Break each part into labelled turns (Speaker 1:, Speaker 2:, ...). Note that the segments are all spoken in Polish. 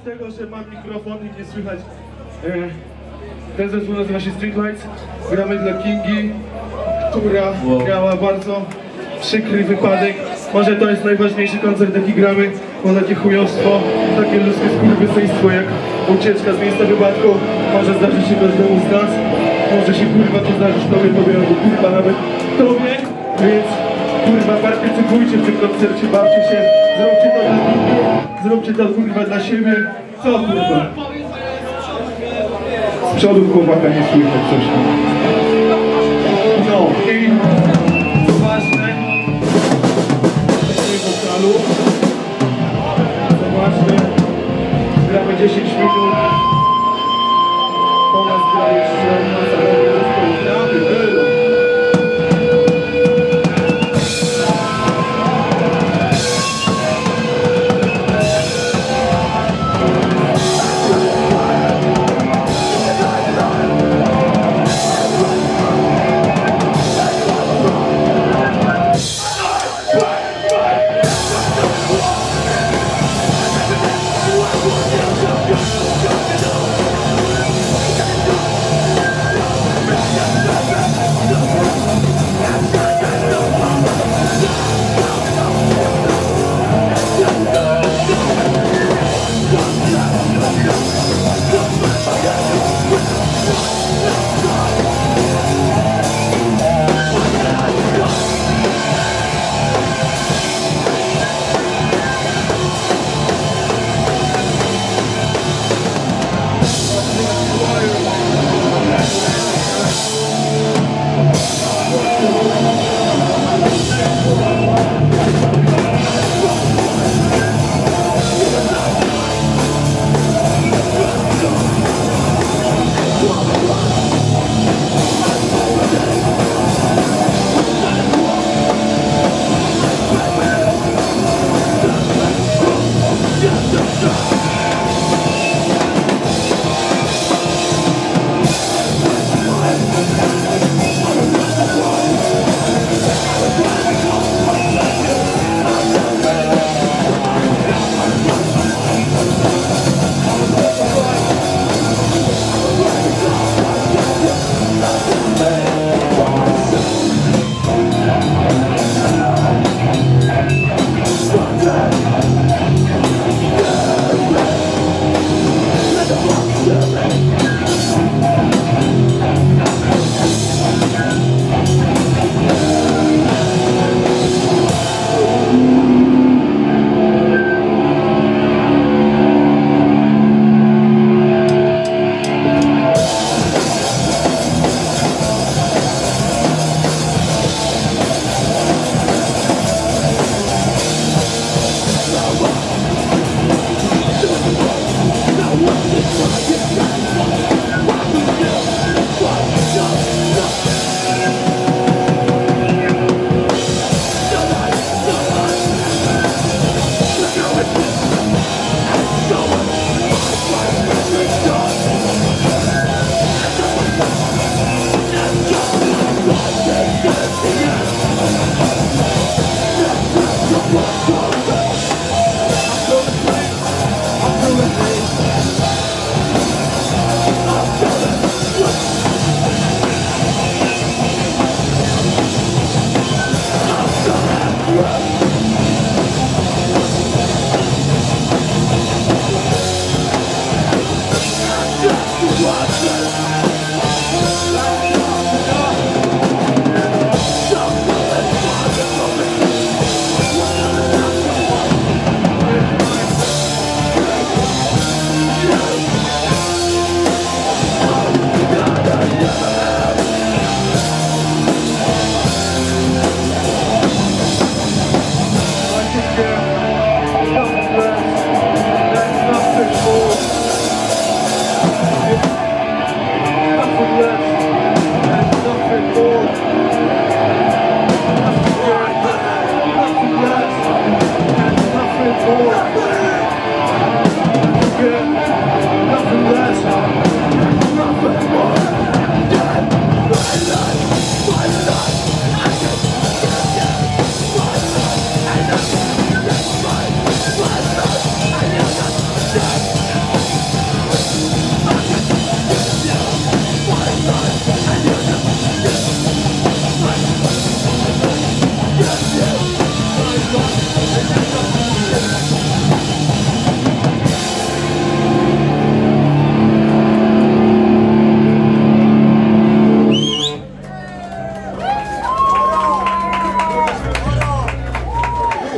Speaker 1: tego, że mam mikrofon i nie słychać. Ten zespół nazywa się Streetlights. Gramy dla Kingi, która miała bardzo przykry wypadek. Może to jest najważniejszy koncert, jaki gramy, bo takie chujostwo, takie ludzkie skurwysyństwo jak ucieczka z miejsca wypadku może zdarzyć się każdemu z nas. Może się kurwa to zdarzyć tobie, albo kurwa nawet tobie, więc kurwa partycypujcie w tym koncercie, bawcie się, zróbcie to dla Kingi, zróbcie to kurwa dla siebie. Co kurwa? Z przodu chłopaka nie słychać coś tam. No i co ważne, wokalu. Co ważne, gramy 10 minut. Po nas gra jeszcze masa zespołów.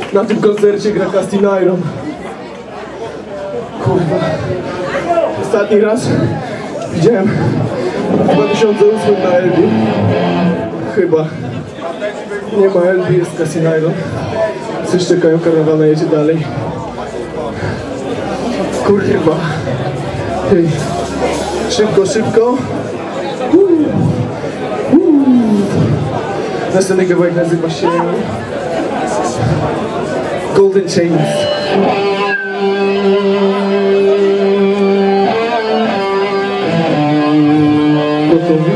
Speaker 1: Na tym koncercie gra Casting Iron. Kurwa. Ostatni raz widziałem w 2008 na Elbi. Chyba. Nie ma Elbi, jest Casting Iron. Coś czekają, karawana jedzie dalej. Kurwa. Hej. Szybko, szybko. Następny kawałek nazywa się Golden Chains. Gotowy?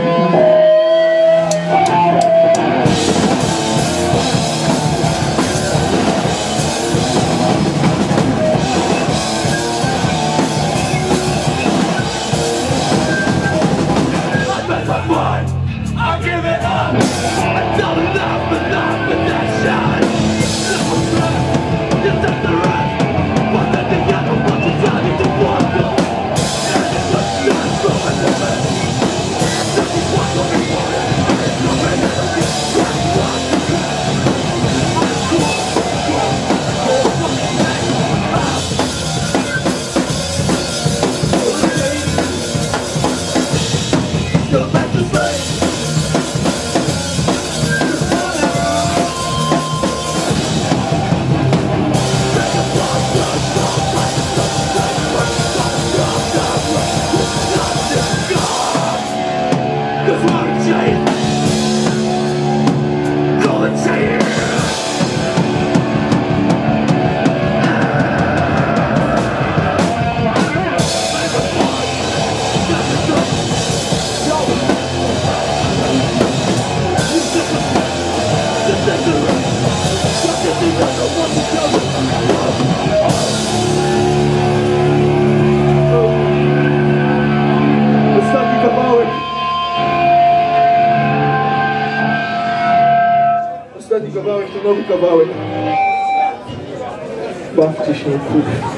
Speaker 1: Ostatni kawałek to nowy kawałek. Bawcie się, kurwa.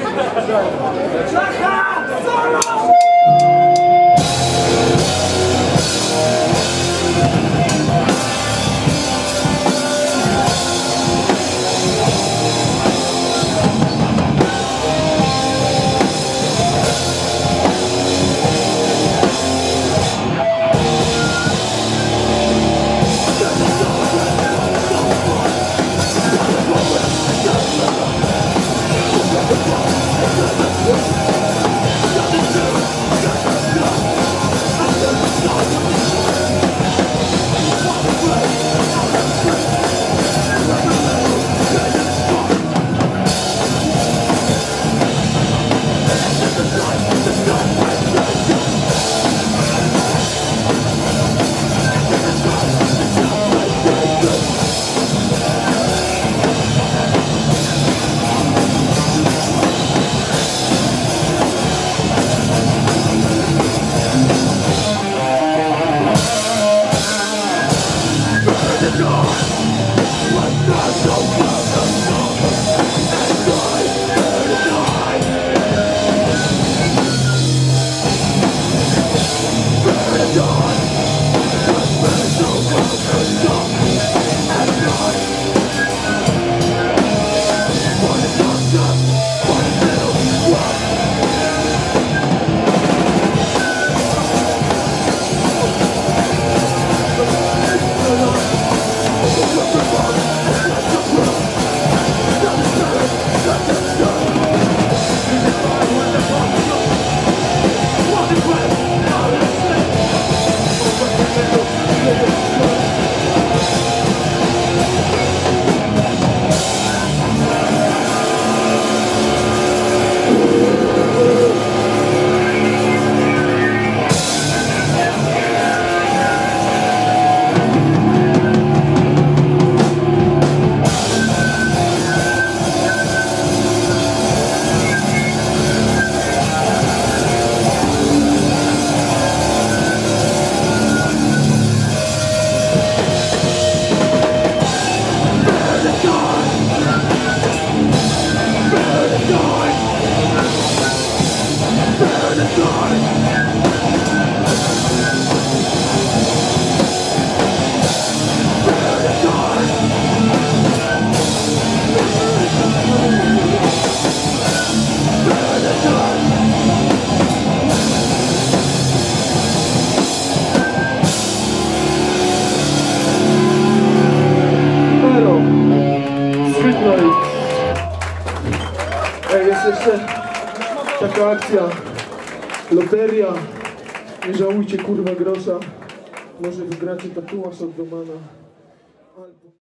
Speaker 1: Streetlights. Ej, jest jeszcze taka akcja. Loteria. Nie żałujcie kurwa grosza. Może wygracie tatuaż od Domana.